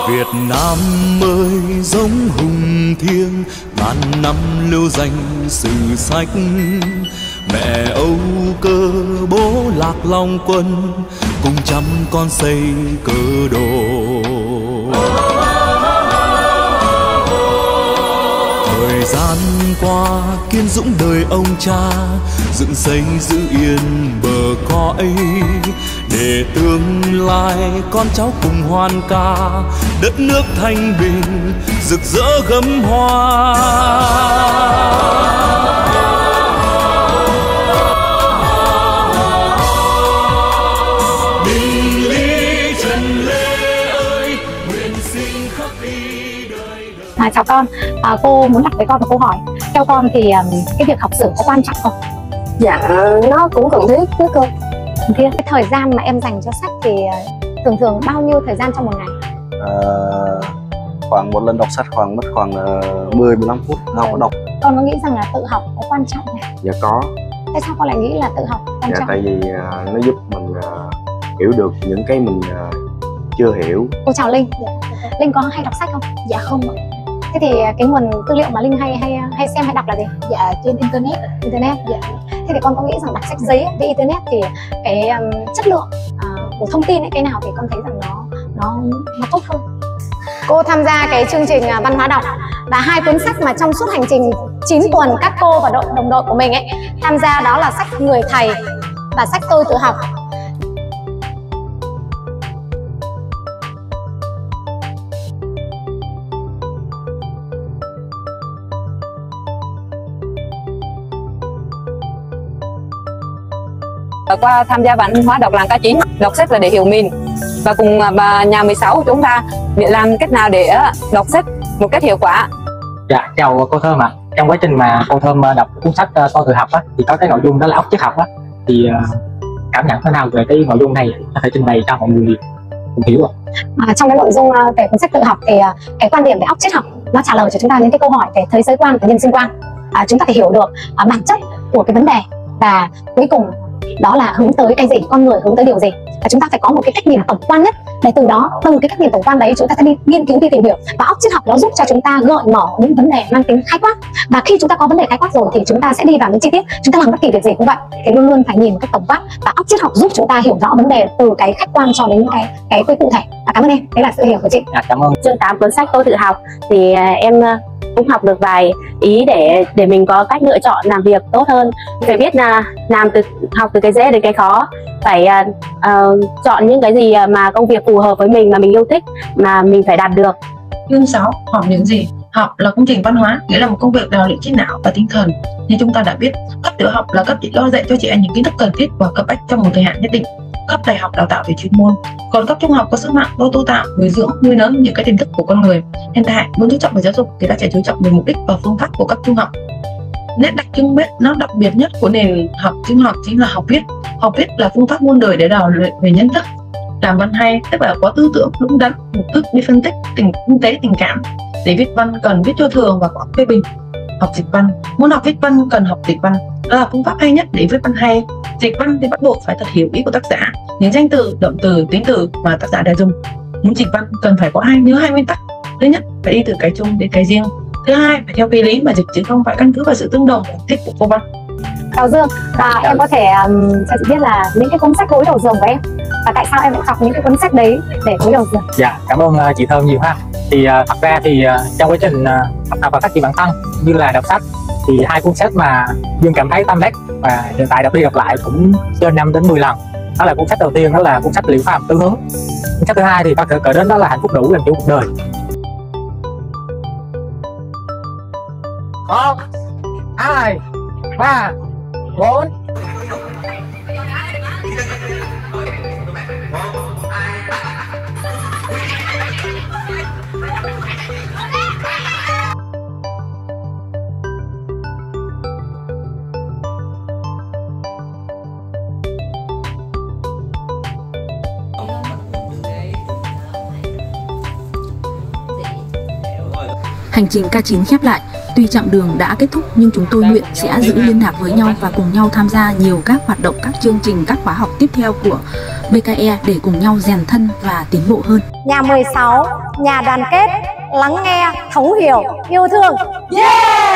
Việt Nam ơi giống hùng thiêng, ngàn năm lưu danh sử sách. Mẹ Âu Cơ bố Lạc Long Quân, cùng trăm con xây cơ đồ. Thời gian qua kiên dũng đời ông cha, dựng xây giữ yên bờ cõi, để tương lai con cháu cùng hoan ca, đất nước thanh bình rực rỡ gấm hoa. Bình Lý Trần Lê ơi, nguyện xin khắc ghi đời đời. Chào con, cô muốn đặt với con một câu hỏi. Theo con thì cái việc học sử có quan trọng không? Dạ, nó cũng cần thiết chứ cô. Cái thời gian mà em dành cho sách thì thường bao nhiêu thời gian trong một ngày? Khoảng một lần đọc sách khoảng mất khoảng 10-15 phút học đọc. Con có nghĩ rằng là tự học có quan trọng không? Dạ có. Tại sao con lại nghĩ là tự học quan trọng? Tại vì nó giúp mình hiểu được những cái mình chưa hiểu. Cô chào Linh. Linh có hay đọc sách không? Dạ không ạ. Thế thì cái nguồn tư liệu mà Linh hay xem hay đọc là gì? Dạ trên internet. Dạ. Thế thì con có nghĩ rằng đọc sách giấy với internet thì cái chất lượng của thông tin ấy, cái nào thì con thấy rằng nó tốt hơn? Cô tham gia cái chương trình văn hóa đọc, và 2 cuốn sách mà trong suốt hành trình 9 tuần các cô và đồng đội của mình ấy tham gia, đó là sách Người Thầy và sách Tôi Tự Học. Qua tham gia văn hóa đọc làng K9, đọc sách là để hiểu mình, và cùng nhà 16 chúng ta để làm cách nào để đọc sách một cách hiệu quả. Dạ, chào cô Thơm ạ. Trong quá trình mà cô Thơm đọc cuốn sách Tôi Tự Học á, thì có cái nội dung đó là óc triết học á, thì cảm nhận thế nào về cái nội dung này có thể trình bày cho mọi người cùng hiểu ạ? Trong cái nội dung về cuốn sách tự học thì cái quan điểm về óc triết học nó trả lời cho chúng ta những cái câu hỏi về thế giới quan và nhân sinh quan. Chúng ta phải hiểu được bản chất của cái vấn đề, và cuối cùng đó là hướng tới cái gì, con người hướng tới điều gì. Chúng ta phải có một cái cách nhìn tổng quan nhất, để từ đó từ cái cách nhìn tổng quan đấy chúng ta sẽ đi nghiên cứu, đi tìm hiểu, và óc triết học nó giúp cho chúng ta gợi mở những vấn đề mang tính khái quát. Và khi chúng ta có vấn đề khái quát rồi thì chúng ta sẽ đi vào những chi tiết. Chúng ta làm bất kỳ việc gì cũng vậy, thì luôn luôn phải nhìn một cách tổng quát, và óc triết học giúp chúng ta hiểu rõ vấn đề từ cái khách quan cho đến cái cụ thể. Cảm ơn em, đấy là sự hiểu của chị. Cảm ơn. Chương 8 cuốn sách Tôi Tự Học thì em cũng học được vài ý để mình có cách lựa chọn làm việc tốt hơn. Phải biết là học từ cái dễ đến cái khó, phải chọn những cái gì mà công việc phù hợp với mình mà mình yêu thích, mà mình phải đạt được. Chương 6 học những gì? Học là công trình văn hóa, nghĩa là một công việc đào luyện trí não và tinh thần. Như chúng ta đã biết, cấp tiểu học là cấp chỉ lo dạy cho chị em những kiến thức cần thiết và cấp bách trong một thời hạn nhất định. Cấp đại học đào tạo về chuyên môn, còn cấp trung học có sức mạnh do tu tạo, nuôi dưỡng, nuôi nấng những cái tiềm thức của con người. Hiện tại muốn chú trọng về giáo dục thì ta sẽ chú trọng về mục đích và phương pháp của cấp trung học. Nét đặc trưng nó đặc biệt nhất của nền học trung học chính là học viết. Học viết là phương pháp muôn đời để đào luyện về nhân thức. Làm văn hay tức là có tư tưởng đúng đắn, mục thức đi phân tích kinh tế tình cảm. Để viết văn cần viết cho thường và có phê bình. Học dịch văn, muốn học viết văn cần học dịch văn, đó là phương pháp hay nhất để viết văn hay. Dịch văn thì bắt buộc phải thật hiểu ý của tác giả, những danh từ, động từ, tính từ mà tác giả đã dùng. Muốn dịch văn cần phải có nhớ 2 nguyên tắc. Thứ nhất, phải đi từ cái chung đến cái riêng. Thứ hai, phải theo quy lý mà dịch chứ không phải căn cứ vào sự tương đồng và thích của cô văn. Chào Dương, em có thể cho chị biết là những cái cuốn sách gối đầu giường của em, và tại sao em lại chọn những cái cuốn sách đấy để gối đầu giường? Dạ, cảm ơn chị Thơm nhiều ha. Thì thật ra thì trong quá trình học tập và phát triển bản thân như là đọc sách, thì 2 cuốn sách mà Dương cảm thấy tâm đắc và hiện tại đọc đi đọc lại cũng trên 5 đến 10 lần. Đó là cuốn sách đầu tiên, đó là cuốn sách Liễu Phàm Tứ Hướng. Cuốn sách thứ hai thì có thể kể đến đó là Hạnh Phúc Đủ Làm Chủ Cuộc Đời. 1, 2, 3, 4. Hành trình K9 khép lại. Tuy chặng đường đã kết thúc nhưng chúng tôi nguyện sẽ giữ liên lạc với nhau và cùng nhau tham gia nhiều các hoạt động, các chương trình, các khóa học tiếp theo của VKE để cùng nhau rèn thân và tiến bộ hơn. Nhà 16, nhà đoàn kết, lắng nghe, thấu hiểu, yêu thương. Yeah!